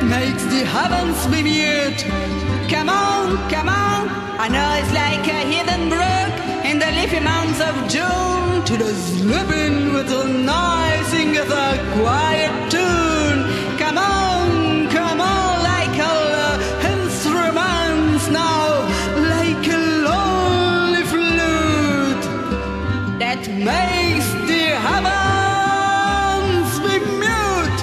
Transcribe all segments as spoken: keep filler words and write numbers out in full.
makes the heavens be mute. Come on, come on, I know it's like a hidden brook in the leafy months of June. To the sleeping with a nice singeth a quiet tune. Come on, come on, like all the instruments now, like a lonely flute that makes the heavens be mute.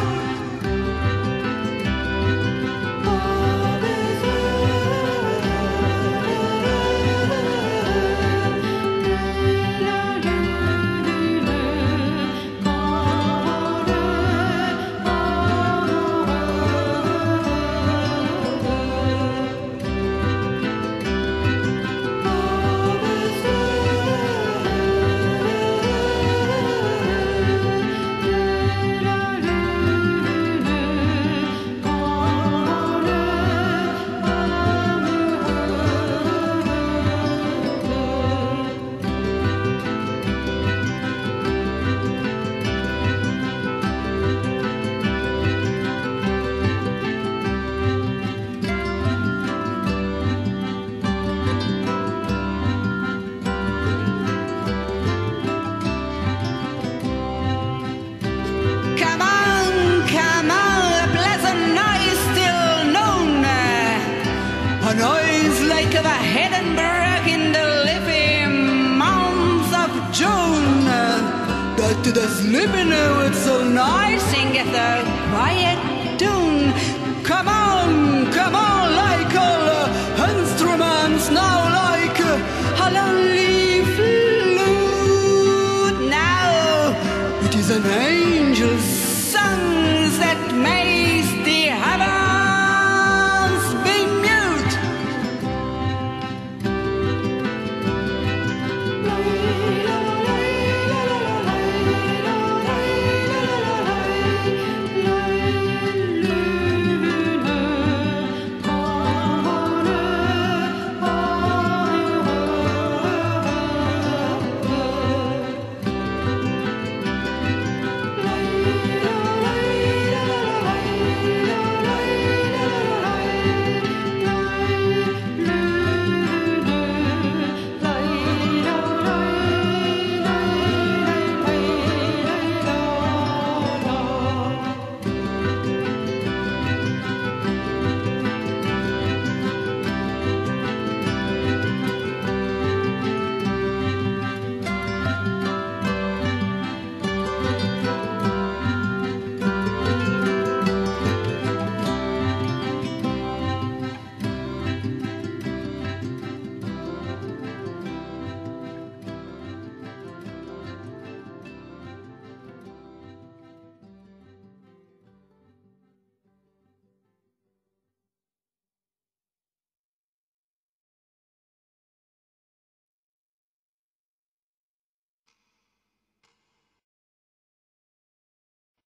A noise like the hidden brook in the leafy months of June, that to the sleeping with so nice singeth a quiet